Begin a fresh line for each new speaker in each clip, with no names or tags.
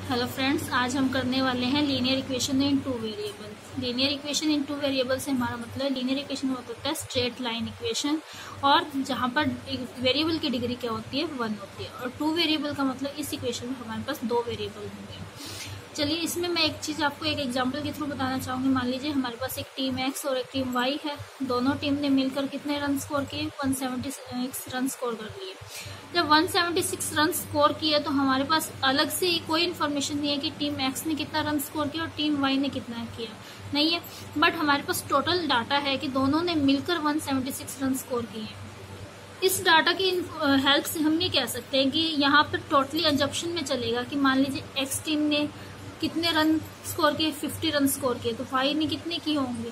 Hello friends, आज हम करने वाले हैं linear equation in two variable. Linear equation in two variable से हमारा मतलब लीनियर इक्वेशन होता है स्ट्रेट लाइन इक्वेशन, और जहाँ पर वेरिएबल की डिग्री क्या होती है 1 होती है, और टू वेरिएबल का मतलब इस इक्वेशन में हमारे पास 2 वेरिएबल होंगे। चलिए, इसमें मैं एक चीज़ आपको एक एग्जांपल के थ्रू बताना चाहूँगी। मान लीजिए हमारे पास एक टीम एक्स और एक टीम वाई है। दोनों टीम ने मिलकर कितने रन स्कोर किए? 176 रन स्कोर कर लिए। जब 176 रन स्कोर किए तो हमारे पास अलग से कोई इन्फॉर्मेशन नहीं है कि टीम एक्स ने कितना रन स्कोर किया और टीम वाई ने कितना किया, नहीं है। बट हमारे पास टोटल डाटा है कि दोनों ने मिलकर 176 रन स्कोर किए। इस डाटा की हेल्प से हम ये कह सकते हैं कि यहाँ पर टोटली एजम्पशन में चलेगा कि मान लीजिए एक्स टीम ने कितने रन स्कोर किए? 50 रन स्कोर किए, तो वाई ने कितने किए होंगे?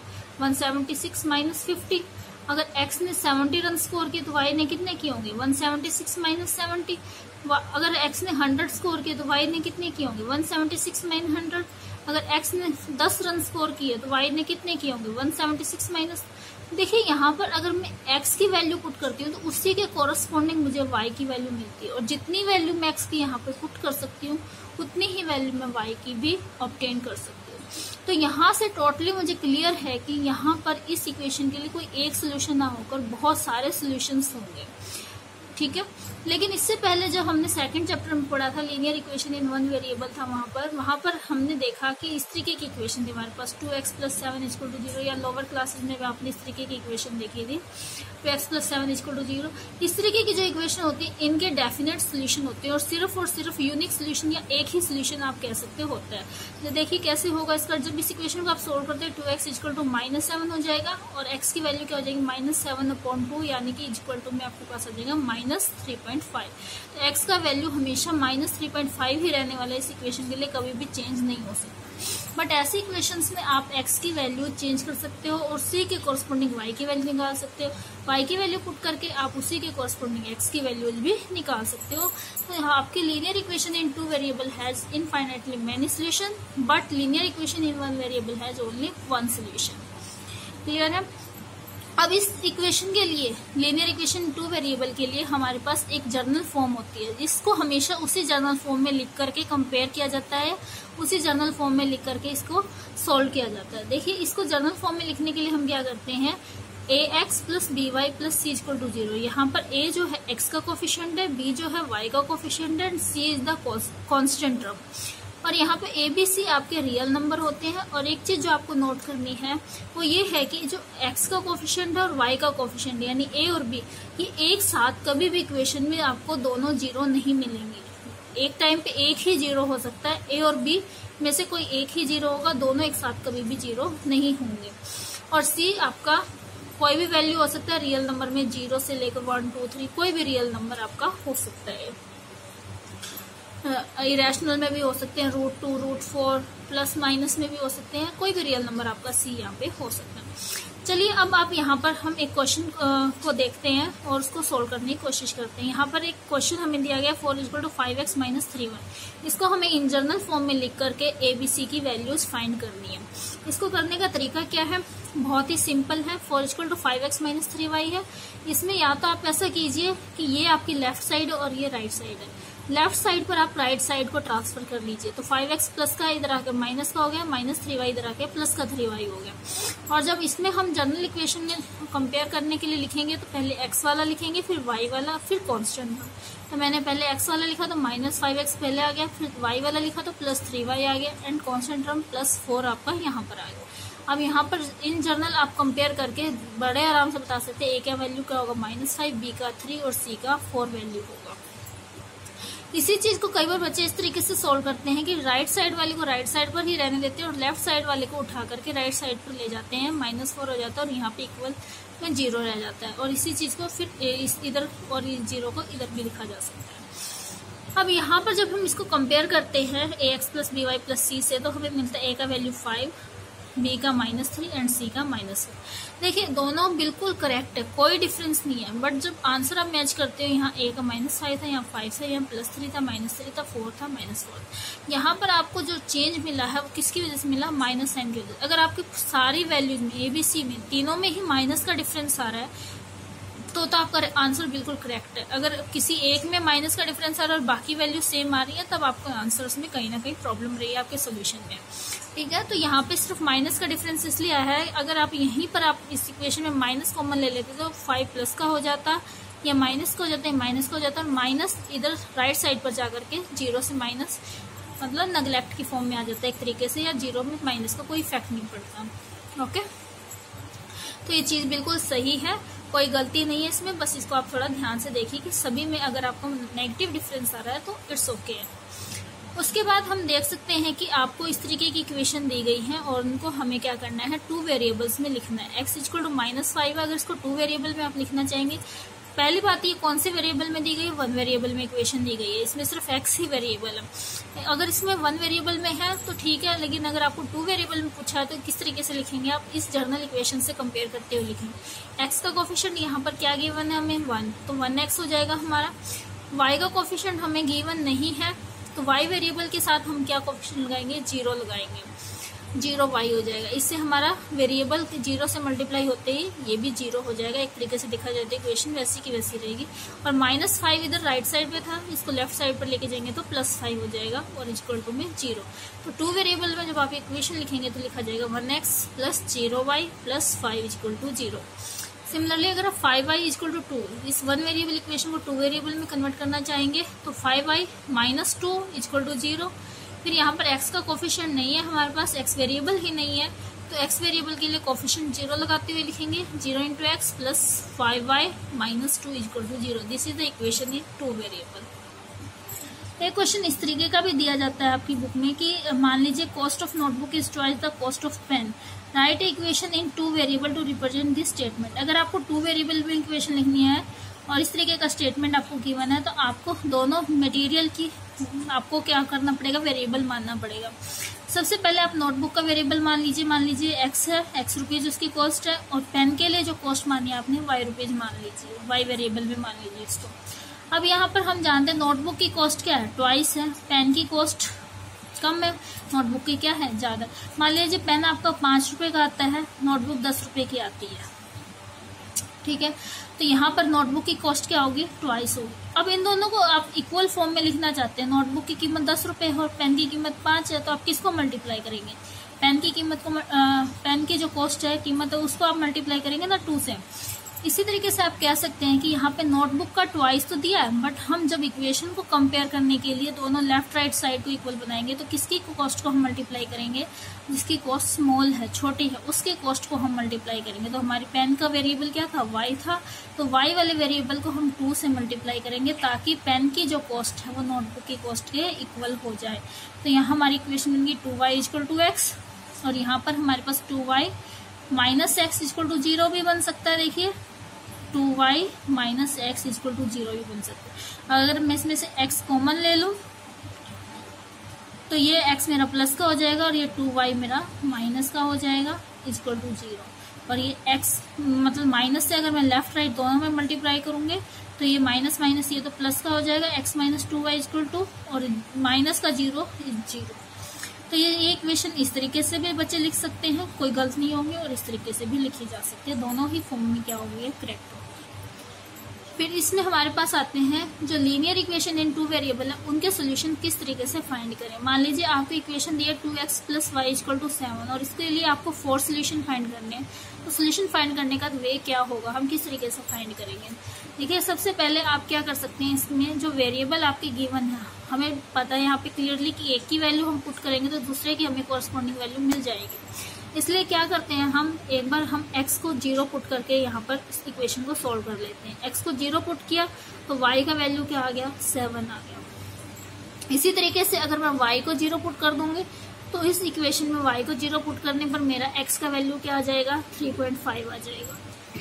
176 माइनस 50। अगर एक्स ने 70 रन स्कोर किए तो वाई ने कितने किए होंगे? 176 माइनस 70। अगर एक्स ने 100 स्कोर किए तो वाई ने कितने किए होंगे? 176 माइनस 100। अगर एक्स ने 10 रन स्कोर किए तो वाई ने कितने किए होंगे? 176 माइनस। देखिए, यहाँ पर अगर मैं x की वैल्यू पुट करती हूँ तो उसी के कोरस्पॉन्डिंग मुझे y की वैल्यू मिलती है, और जितनी वैल्यू मैं x की यहाँ पर पुट कर सकती हूँ उतनी ही वैल्यू मैं y की भी ऑब्टेन कर सकती हूँ। तो यहाँ से टोटली मुझे क्लियर है कि यहाँ पर इस इक्वेशन के लिए कोई एक सोल्यूशन ना होकर बहुत सारे सोल्यूशंस होंगे, ठीक है। लेकिन इससे पहले जब हमने सेकंड चैप्टर में पढ़ा था linear equation in one variable था, वहाँ पर हमने देखा कि इस तरीके की इक्वेशन थी हमारे पास 2x + 7 = 0, या लोअर क्लासेस में भी आपने इस तरीके की इक्वेशन देखी थी 2x + 7 = 0। इस तरीके की जो इक्वेशन होती है इनके डेफिनेट सोल्यूशन होते हैं, और सिर्फ यूनिक सोल्यूशन या एक ही सोल्यूशन आप कह सकते होता है। तो देखिए कैसे होगा इसका। जब इस इक्वेशन को आप सोल्व करते हैं 2x = -7 हो जाएगा, और x की वैल्यू क्या हो जाएगी? -7/2, यानी कि इक्वल टू में आपके पास आ जाएगा -3.5। तो x का वैल्यू हमेशा -3.5 ही रहने वाला है। इस इक्वेशन के लिए कभी भी चेंज नहीं हो सकता। बट ऐसी इक्वेशंस में आप x की वैल्यू चेंज कर सकते हो और c के कोरस्पॉन्डिंग y की वैल्यू निकाल सकते हो। y की वैल्यू पुट करके आप उसी के कोरस्पॉन्डिंग x की वैल्यू भी निकाल सकते हो। तो यहाँ आपकी linear equation in two variable has infinitely many solution, but linear equation in one variable has only one solution. Clear है? अब इस इक्वेशन के लिए, लीनियर इक्वेशन टू वेरिएबल के लिए हमारे पास एक जर्नल फॉर्म होती है, जिसको हमेशा उसी जर्नल फॉर्म में लिख करके कंपेयर किया जाता है, उसी जर्नल फॉर्म में लिख करके इसको सॉल्व किया जाता है। देखिए, इसको जर्नल फॉर्म में लिखने के लिए हम क्या करते हैं? ax + by + c = 0। यहाँ पर a जो है x का कोफिशिएंट है, b जो है y का कोफिशिएंट है, c is the constant term. और यहाँ पे a b c आपके रियल नंबर होते हैं। और एक चीज जो आपको नोट करनी है वो ये है कि जो x का कोफिशिएंट है और y का कोफिशिएंट यानी a और b, ये एक साथ कभी भी इक्वेशन में आपको दोनों जीरो नहीं मिलेंगे। एक टाइम पे एक ही जीरो हो सकता है, a और b में से कोई एक ही जीरो होगा, दोनों एक साथ कभी भी जीरो नहीं होंगे। और c आपका कोई भी वैल्यू हो सकता है रियल नंबर में, 0 से लेकर 1 2 3 कोई भी रियल नंबर आपका हो सकता है। इरेशनल में भी हो सकते हैं, √2 √4 प्लस माइनस में भी हो सकते हैं, कोई भी रियल नंबर आपका सी यहाँ पे हो सकता है। चलिए, अब आप यहाँ पर हम एक क्वेश्चन को देखते हैं और उसको सोल्व करने की कोशिश करते हैं। यहाँ पर एक क्वेश्चन हमें दिया गया 4 = 5x - 3y। इसको हमें इन जनरल फॉर्म में लिख करके ABC की वैल्यूज फाइंड करनी है। इसको करने का तरीका क्या है? बहुत ही सिंपल है। 4 = 5x - 3y है। इसमें या तो आप ऐसा कीजिए कि ये आपकी लेफ्ट साइड और ये राइट साइड है, लेफ्ट साइड पर आप राइट साइड को ट्रांसफर कर लीजिए। तो 5x प्लस का इधर आके माइनस का हो गया, -3y इधर आके प्लस का 3y हो गया। और जब इसमें हम जनरल इक्वेशन में कंपेयर करने के लिए लिखेंगे तो पहले x वाला लिखेंगे, फिर y वाला, फिर कांस्टेंट। तो मैंने पहले x वाला लिखा तो -5x पहले आ गया, फिर y वाला लिखा तो +3y आ गया, एंड कांस्टेंट टर्म +4 आपका यहाँ पर आ गया। अब यहाँ पर इन जनरल आप कंपेयर करके बड़े आराम से बता सकते हैं a का वैल्यू क्या होगा? -5, b का 3 और c का 4 वैल्यू होगा। इसी चीज को कई बार बच्चे इस तरीके से सोल्व करते हैं कि राइट साइड वाले को राइट साइड पर ही रहने देते हैं और लेफ्ट साइड वाले को उठा करके राइट साइड पर ले जाते हैं, -4 हो जाता है और यहाँ पे इक्वल में 0 रह जाता है। और इसी चीज को फिर इधर और इस 0 को इधर भी लिखा जा सकता है। अब यहाँ पर जब हम इसको कंपेयर करते हैं ax + by + c से, तो हमें मिलता है a का वैल्यू 5, b का -3 एंड c का -4। देखिए, दोनों बिल्कुल करेक्ट है, कोई डिफरेंस नहीं है। बट जब आंसर आप मैच करते हो, यहाँ a का -5 था, यहाँ 5 था, यहाँ +3 था, -3 था, 4 था, -4। यहाँ पर आपको जो चेंज मिला है वो किसकी वजह से मिला? माइनस साइन की वजह से। अगर आपकी सारी वैल्यूज में a b c में तीनों में ही माइनस का डिफरेंस आ रहा है तो आपका आंसर बिल्कुल करेक्ट है। अगर किसी एक में माइनस का डिफरेंस आ रहा है और बाकी वैल्यू सेम आ रही है, तब आपको आंसर्स में कहीं ना कहीं प्रॉब्लम रही है आपके सोल्यूशन में। ठीक है, तो यहाँ पे सिर्फ माइनस का डिफरेंस इसलिए आया है, अगर आप यहीं पर आप इस इक्वेशन में माइनस कॉमन ले लेते तो 5 प्लस का हो जाता, या माइनस का हो जाता है, माइनस का हो जाता है, माइनस इधर राइट साइड पर जाकर के जीरो से माइनस मतलब नेगलेक्ट की फॉर्म में आ जाता है एक तरीके से, या जीरो में माइनस का कोई इफेक्ट नहीं पड़ता। ओके, तो ये चीज बिल्कुल सही है, कोई गलती नहीं है इसमें, बस इसको आप थोड़ा ध्यान से देखिए कि सभी में अगर आपको नेगेटिव डिफरेंस आ रहा है तो इट्स ओके है। उसके बाद हम देख सकते हैं कि आपको इस तरीके की इक्वेशन दी गई है और उनको हमें क्या करना है, 2 वेरिएबल्स में लिखना है। x इक्वल टू -5 अगर इसको 2 वेरिएबल में आप लिखना चाहेंगे, पहली बात ये कौन से वेरिएबल में दी गई है, 1 वेरिएबल में इक्वेशन दी गई है, इसमें सिर्फ x ही वेरिएबल है। अगर इसमें 1 वेरिएबल में है तो ठीक है, लेकिन अगर आपको 2 वेरिएबल में पूछा है तो किस तरीके से लिखेंगे आप, इस जर्नल इक्वेशन से कंपेयर करते हुए लिखेंगे। x का कोफिशिएंट यहाँ पर क्या गिवन है हमें 1, तो 1x हो जाएगा हमारा। y का कोफिशिएंट हमें गिवन नहीं है, तो y वेरिएबल के साथ हम क्या कोफिशिएंट लगाएंगे, 0 लगाएंगे, 0 y हो जाएगा। इससे हमारा वेरिएबल 0 से मल्टीप्लाई होते ही ये भी 0 हो जाएगा। एक तरीके से देखा जाए तो इक्वेशन वैसी की वैसी रहेगी। और -5 इधर राइट साइड पे था, इसको लेफ्ट साइड पर लेके जाएंगे तो +5 हो जाएगा और इक्वल टू में 0। तो 2 वेरिएबल में जब आप इक्वेशन लिखेंगे तो लिखा जाएगा 1x + 0y + 5 equal to 0। Similarly अगर आप 5y इक्वल टू 2, इस 1 वेरिएबल इक्वेशन को 2 वेरिएबल में कन्वर्ट करना चाहेंगे तो 5y - 2 इक्वल टू 0। फिर यहाँ पर x का कोफिशिएंट नहीं है हमारे पास, x वेरिएबल ही नहीं है, तो x वेरिएबल के लिए कोफिशिएंट 0 लगाते हुए लिखेंगे 0 × x + 5y - 2 equal to 0। This is the equation in 2 variable. एक क्वेश्चन इस तरीके का भी दिया जाता है आपकी बुक में कि मान लीजिए cost of notebook is twice the cost of pen, write equation in 2 variable to represent this statement. अगर आपको 2 वेरिएबल में इक्वेशन लिखनी है और इस तरीके का स्टेटमेंट आपको गिवन है, तो आपको दोनों मटेरियल की आपको क्या करना पड़ेगा, वेरिएबल मानना पड़ेगा। सबसे पहले आप नोटबुक का वेरिएबल मान लीजिए x है, x रुपीज उसकी कॉस्ट है, और पेन के लिए जो कॉस्ट मानी है आपने y रुपीज मान लीजिए, y वेरिएबल में मान लीजिए इसको। अब यहाँ पर हम जानते हैं नोटबुक की कॉस्ट क्या है, ट्वाइस है, पेन की कॉस्ट कम है, नोटबुक की क्या है ज्यादा। मान लीजिए पेन आपका 5 रुपए का आता है, नोटबुक 10 रुपए की आती है, ठीक है, तो यहाँ पर नोटबुक की कॉस्ट क्या होगी, ट्वाइस होगी। अब इन दोनों को आप इक्वल फॉर्म में लिखना चाहते हैं, नोटबुक की कीमत 10 रुपए है और पेन की कीमत 5 है, तो आप किसको मल्टीप्लाई करेंगे, पेन की कीमत को पेन की जो कॉस्ट है कीमत है उसको आप मल्टीप्लाई करेंगे ना 2 से। इसी तरीके से आप कह सकते हैं कि यहाँ पे नोटबुक का ट्वाइस तो दिया है, बट हम जब इक्वेशन को कंपेयर करने के लिए दोनों लेफ्ट राइट साइड को इक्वल बनाएंगे तो किसकी कॉस्ट को हम मल्टीप्लाई करेंगे, जिसकी कॉस्ट स्मॉल है, छोटी है, उसके कॉस्ट को हम मल्टीप्लाई करेंगे। तो हमारी पेन का वेरिएबल क्या था, y था, तो y वाले वेरिएबल को हम 2 से मल्टीप्लाई करेंगे ताकि पेन की जो कॉस्ट है वो नोटबुक की कॉस्ट के इक्वल हो जाए। तो यहाँ हमारी इक्वेशन बन गई 2y = x, और यहाँ पर हमारे पास 2y - x = 0 भी बन सकता है। देखिए 2y - x = 0 भी बन सकता है। अगर मैं इसमें से x कॉमन ले लूं तो ये x मेरा प्लस का हो जाएगा और ये 2y मेरा माइनस का हो जाएगा = 0। और ये x मतलब माइनस से अगर मैं लेफ्ट राइट दोनों में मल्टीप्लाई करूंगे तो ये माइनस माइनस ये तो प्लस का हो जाएगा, x - 2y = 2 और माइनस का 0 = 0। तो ये इक्वेशन इस तरीके से भी बच्चे लिख सकते हैं, कोई गलत नहीं होंगे, और इस तरीके से भी लिखी जा सकती है, दोनों ही फॉर्म में क्या होगी, करेक्ट होगी। फिर इसमें हमारे पास आते हैं जो लीनियर इक्वेशन इन 2 वेरिएबल है उनके सोल्यूशन किस तरीके से फाइंड करें। मान लीजिए आपको इक्वेशन दी है 2x + y = 7 और इसके लिए आपको 4 सोल्यूशन फाइंड करने हैं। तो सोल्यूशन फाइंड करने का वे क्या होगा, हम किस तरीके से फाइंड करेंगे। देखिए सबसे पहले आप क्या कर सकते हैं, इसमें जो वेरिएबल आपके गिवन है हमें पता है यहाँ पे क्लियरली कि एक की वैल्यू हम पुट करेंगे तो दूसरे की हमें कॉरस्पॉन्डिंग वैल्यू मिल जाएगी। इसलिए क्या करते हैं हम, एक बार हम x को 0 पुट करके यहाँ पर इस इक्वेशन को सॉल्व कर लेते हैं। x को 0 पुट किया तो y का वैल्यू क्या आ गया, 7 आ गया। इसी तरीके से अगर मैं y को 0 पुट कर दूंगी तो इस इक्वेशन में y को 0 पुट करने पर मेरा x का वैल्यू क्या आ जाएगा, 3.5 आ जाएगा।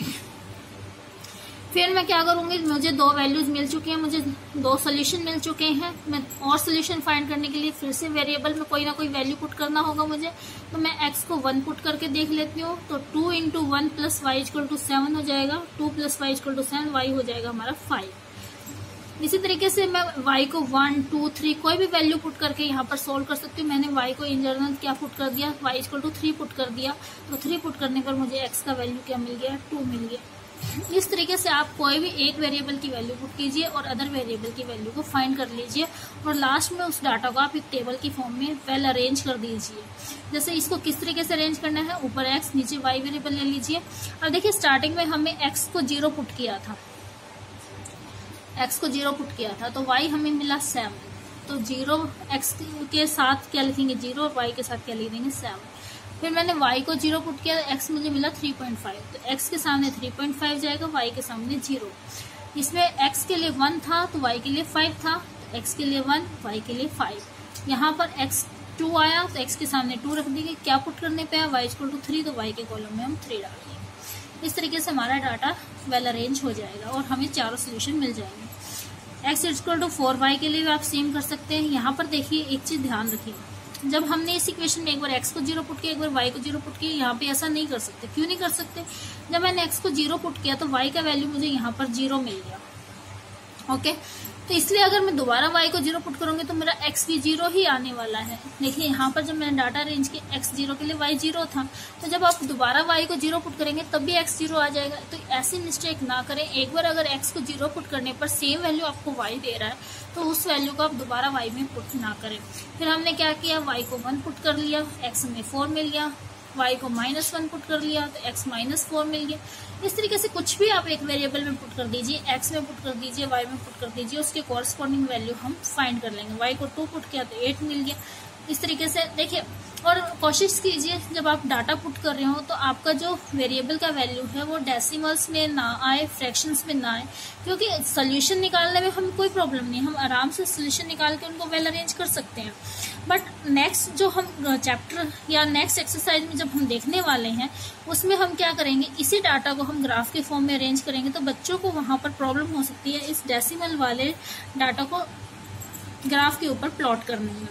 फिर मैं क्या करूंगी, मुझे 2 वैल्यूज मिल चुकी हैं, मुझे 2 सोल्यूशन मिल चुके हैं, मैं और सोल्यूशन फाइंड करने के लिए फिर से वेरिएबल में कोई ना कोई वैल्यू पुट करना होगा मुझे। तो मैं x को 1 पुट करके देख लेती हूँ, तो 2 × 1 + y = 7 हो जाएगा, 2 + y = 7, y हो जाएगा हमारा 5। इसी तरीके से मैं y को 1, 2, 3 कोई भी वैल्यू पुट करके यहाँ पर सोल्व कर सकती हूँ। मैंने y को इन जनरल क्या पुट कर दिया, y = 3 पुट कर दिया, तो 3 पुट करने पर मुझे x का वैल्यू क्या मिल गया, 2 मिल गया। इस तरीके से आप कोई भी एक वेरिएबल की वैल्यू पुट कीजिए और अदर वेरिएबल की वैल्यू को फाइंड कर लीजिए और लास्ट में उस डाटा को आप एक टेबल की फॉर्म में वेल अरेंज कर दीजिए। जैसे इसको किस तरीके से अरेंज करना है, ऊपर x नीचे y वेरिएबल ले लीजिए। अब देखिए स्टार्टिंग में हमने x को 0 पुट किया था, x को 0 पुट किया था, तो y हमें मिला 7। तो 0 x के साथ क्या लिखेंगे 0 और y के साथ क्या लिख देंगे 7। फिर मैंने y को 0 पुट किया, x मुझे मिला 3.5, तो x के सामने 3.5 जाएगा, y के सामने 0। इसमें x के लिए 1 था तो y के लिए 5 था, तो x के लिए 1 y के लिए 5। यहाँ पर x 2 आया तो x के सामने 2 रख देंगे, क्या पुट करने पे है y = 3, तो y के कॉलम में हम 3 डाल देंगे। इस तरीके से हमारा डाटा वेल अरेंज हो जाएगा और हमें चारों सोल्यूशन मिल जाएंगे। x = 4y के लिए भी आप सेम कर सकते हैं। यहाँ पर देखिए एक चीज ध्यान रखिए, जब हमने इस इक्वेशन में एक बार x को 0 पुट किया, एक बार y को 0 पुट किया, यहाँ पे ऐसा नहीं कर सकते। क्यों नहीं कर सकते? जब मैंने x को 0 पुट किया तो y का वैल्यू मुझे यहाँ पर 0 मिल गया। ओके, तो इसलिए अगर मैं दोबारा y को 0 पुट करूंगी तो मेरा x भी 0 ही आने वाला है। देखिए यहाँ पर जब मैंने डाटा अरेंज किया x 0 के लिए y 0 था, तो जब आप दोबारा y को 0 पुट करेंगे तब भी x 0 आ जाएगा। तो ऐसी मिस्टेक ना करें, एक बार अगर x को 0 पुट करने पर सेम वैल्यू आपको y दे रहा है तो उस वैल्यू को आप दोबारा y में पुट ना करें। फिर हमने क्या किया, y को 1 पुट कर लिया, x में 4 मिल गया, y को -1 पुट कर लिया तो x -4 मिल गया। इस तरीके से कुछ भी आप एक वेरिएबल में पुट कर दीजिए, x में पुट कर दीजिए, y में पुट कर दीजिए, उसके कॉरस्पॉन्डिंग वैल्यू हम फाइंड कर लेंगे। y को 2 पुट किया तो 8 मिल गया। इस तरीके से देखिए, और कोशिश कीजिए जब आप डाटा पुट कर रहे हो तो आपका जो वेरिएबल का वैल्यू है वो डेसिमल्स में ना आए, फ्रैक्शंस में ना आए, क्योंकि सोल्यूशन निकालने में हमें कोई प्रॉब्लम नहीं, हम आराम से सोल्यूशन निकाल के उनको वेल अरेंज कर सकते हैं। बट नेक्स्ट जो हम चैप्टर या नेक्स्ट एक्सरसाइज में जब हम देखने वाले हैं उसमें हम क्या करेंगे, इसी डाटा को हम ग्राफ के फॉर्म में अरेंज करेंगे, तो बच्चों को वहां पर प्रॉब्लम हो सकती है इस डेसिमल वाले डाटा को ग्राफ के ऊपर प्लॉट करने में।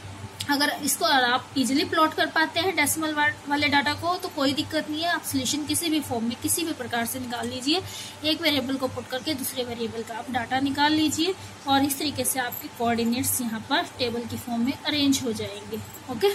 अगर इसको आप इजीली प्लॉट कर पाते हैं डेसिमल वाले डाटा को तो कोई दिक्कत नहीं है, आप सोल्यूशन किसी भी फॉर्म में किसी भी प्रकार से निकाल लीजिए। एक वेरिएबल को पुट करके दूसरे वेरिएबल का आप डाटा निकाल लीजिए और इस तरीके से आपके कोऑर्डिनेट्स यहाँ पर टेबल की फॉर्म में अरेंज हो जाएंगे। ओके,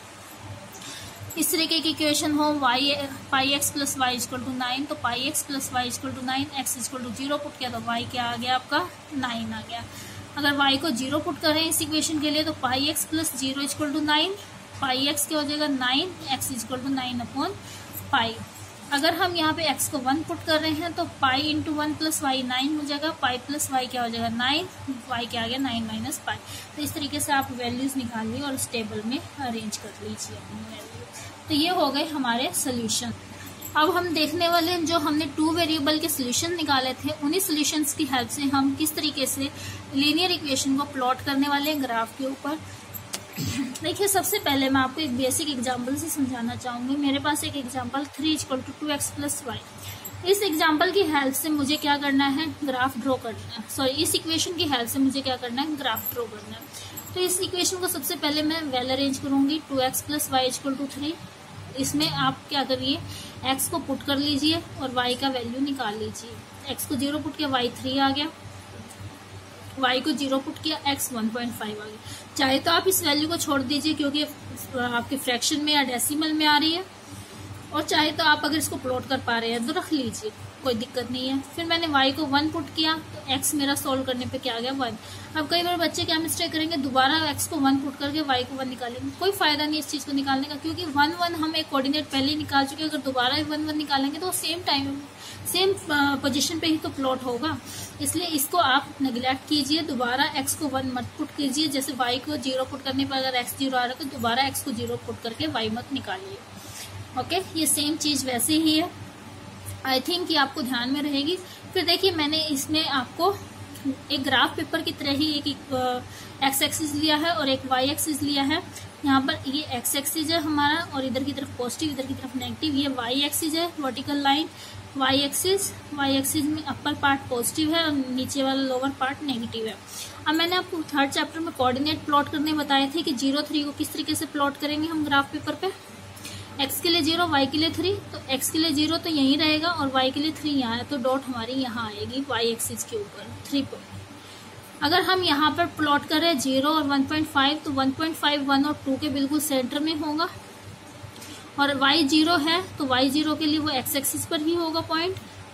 इस तरीके की इक्वेशन हो πx + y = 9, तो πx + y = 9, x = 0 पुट किया तो y क्या आ गया आपका 9 आ गया। अगर y को 0 पुट करें इस इक्वेशन के लिए तो πx + 0 = 9, πx क्या हो जाएगा 9, x = 9/π। अगर हम यहाँ पे x को 1 पुट कर रहे हैं तो π × 1 + y 9 हो जाएगा, π + y क्या हो जाएगा 9, y क्या आ गया 9 - π। तो इस तरीके से आप वैल्यूज निकालिए और इस टेबल में अरेंज कर लीजिए अपनी वैल्यू। तो ये हो गए हमारे सोल्यूशन। अब हम देखने वाले हैं जो हमने 2 वेरिएबल के सोल्यूशन निकाले थे, उन्हीं सोल्यूशंस की हेल्प से हम किस तरीके से लीनियर इक्वेशन को प्लॉट करने वाले हैं ग्राफ के ऊपर। देखिए सबसे पहले मैं आपको एक बेसिक एग्जांपल से समझाना चाहूंगी। मेरे पास एक एग्जांपल 3 = 2x + y। इस एग्जांपल की हेल्प से मुझे क्या करना है, ग्राफ ड्रॉ करना है। सॉरी, इस इक्वेशन की हेल्प से मुझे क्या करना है, ग्राफ ड्रॉ करना है। तो इस इक्वेशन को सबसे पहले मैं वेल अरेंज करूंगी। 2x + y = 3। इसमें आप क्या करिए, x को पुट कर लीजिए और y का वैल्यू निकाल लीजिए। x को 0 पुट किया y 3 आ गया, y को 0 पुट किया x 1.5 आ गया। चाहे तो आप इस वैल्यू को छोड़ दीजिए क्योंकि आपके फ्रैक्शन में या डेसिमल में आ रही है, और चाहे तो आप अगर इसको प्लॉट कर पा रहे हैं तो रख लीजिए, कोई दिक्कत नहीं है। फिर मैंने y को 1 पुट किया तो x मेरा सोल्व करने पे क्या आ गया 1। अब कई बार बच्चे क्या मिस्टेक करेंगे, दोबारा x को 1 पुट करके y को 1 निकालेंगे। कोई फायदा नहीं इस चीज को निकालने का, क्योंकि 1 1 हम एक कोऑर्डिनेट पहले ही निकाल चुके हैं। अगर दोबारा 1 1 निकालेंगे तो सेम टाइम सेम पोजीशन पे ही तो प्लॉट होगा, इसलिए इसको आप नेग्लेक्ट कीजिए। दोबारा x को 1 मत पुट कीजिए। जैसे y को 0 पुट करने पर अगर x 0 आ रहा है तो दोबारा x को 0 पुट करके y मत निकालिए। ओके, ये सेम चीज वैसे ही है। आई थिंक ये आपको ध्यान में रहेगी। फिर देखिए मैंने इसमें आपको एक ग्राफ पेपर की तरह ही एक एक्स एक्सिस लिया है और एक वाई एक्सिस लिया है। यहाँ पर ये एक्स एक्सिस है हमारा और इधर की तरफ पॉजिटिव, इधर की तरफ नेगेटिव। ये वाई एक्सिस है, वर्टिकल लाइन वाई एक्सिस में अपर पार्ट पॉजिटिव है और नीचे वाला लोअर पार्ट नेगेटिव है। अब मैंने आपको 3rd चैप्टर में कोऑर्डिनेट प्लॉट करने बताए थे कि 0 3 को किस तरीके से प्लॉट करेंगे हम ग्राफ पेपर पे। x के लिए 0, y के लिए 3, तो x के लिए 0 तो यहीं रहेगा और y के लिए 3 यहाँ है, तो डॉट हमारी यहाँ आएगी y एक्सिस के ऊपर 3 पर। अगर हम यहाँ पर प्लॉट करें 0 और 1.5 तो 1.5 1 और 2 के बिल्कुल सेंटर में होगा, और y 0 है तो y 0 के लिए वो x एक्सिस पर ही होगा पॉइंट,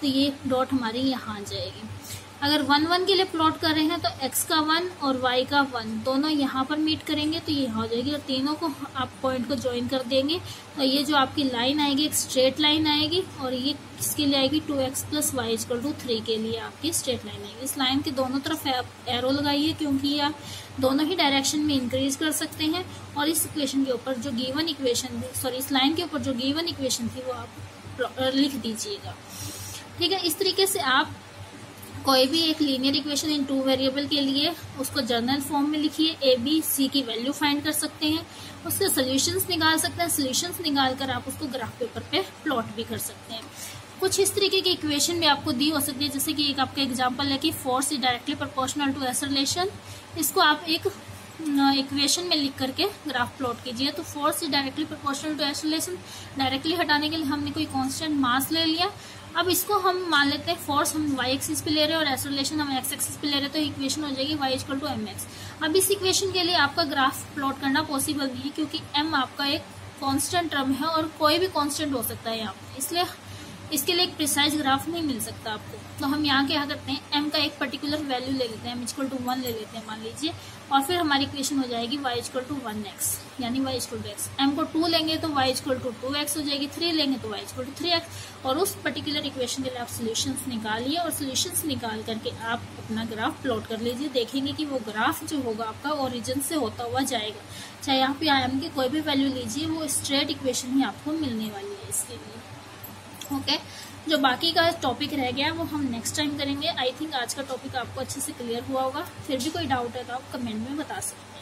तो ये डॉट हमारी यहाँ आ जाएगी। अगर 1 1 के लिए प्लॉट कर रहे हैं तो x का 1 और y का 1 दोनों यहाँ पर मीट करेंगे तो ये हो जाएगी, और तीनों को आप पॉइंट को ज्वाइन कर देंगे तो ये जो आपकी लाइन आएगी एक स्ट्रेट लाइन आएगी, और ये किसके लिए आएगी 2x + y = 3 के लिए आपकी स्ट्रेट लाइन आएगी। इस लाइन के दोनों तरफ एरो लगाइए क्योंकि ये आप दोनों ही डायरेक्शन में इंक्रीज कर सकते हैं। और इस इक्वेशन के ऊपर जो गिवन इक्वेशन थी, सॉरी इस लाइन के ऊपर जो गिवन इक्वेशन थी वो आप लिख दीजिएगा। ठीक है, इस तरीके से आप कोई भी एक लीनियर इक्वेशन इन 2 वेरिएबल के लिए उसको जर्नल फॉर्म में लिखिए, ए बी सी की वैल्यू फाइंड कर सकते हैं, उसके सॉल्यूशंस निकाल सकते हैं, सॉल्यूशंस निकाल कर आप उसको ग्राफ पेपर पे प्लॉट भी कर सकते हैं। कुछ इस तरीके की इक्वेशन भी आपको दी हो सकती है, जैसे कि एक आपका एग्जांपल है कि force is directly proportional to acceleration. इसको आप एक इक्वेशन में लिख करके ग्राफ प्लॉट कीजिए। तो force is directly proportional to acceleration, directly हटाने के लिए हमने कोई कांस्टेंट मास ले लिया। अब इसको हम मान लेते हैं फोर्स हम y एक्सिस पे ले रहे हैं और एक्सेलरेशन हम x एक्सिस पे ले रहे हैं, तो इक्वेशन हो जाएगी y = mx। अब इस इक्वेशन के लिए आपका ग्राफ प्लॉट करना पॉसिबल नहीं है क्योंकि m आपका एक कांस्टेंट टर्म है और कोई भी कांस्टेंट हो सकता है यहाँ पे, इसलिए इसके लिए एक प्रिसाइज ग्राफ नहीं मिल सकता आपको। तो हम यहाँ क्या करते हैं, m का एक पर्टिकुलर वैल्यू ले लेते हैं, m = 1 ले लेते हैं मान लीजिए, और फिर हमारी इक्वेशन हो जाएगी y = 1x, यानी y = x। m को 2 लेंगे तो y = 2x हो जाएगी, 3 लेंगे तो y = 3x। और उस पर्टिकुलर इक्वेशन के लिए आप सोल्यूशंस निकालिए और सोल्यूशंस निकाल करके आप अपना ग्राफ प्लॉट कर लीजिए। देखेंगे कि वो ग्राफ जो होगा आपका ओरिजिन से होता हुआ जाएगा। चाहे यहाँ पे m की कोई भी वैल्यू लीजिए, वो स्ट्रेट इक्वेशन ही आपको मिलने वाली है इसके लिए। ओके, जो बाकी का टॉपिक रह गया वो हम नेक्स्ट टाइम करेंगे। आई थिंक आज का टॉपिक आपको अच्छे से क्लियर हुआ होगा। फिर भी कोई डाउट है तो आप कमेंट में बता सकते हैं।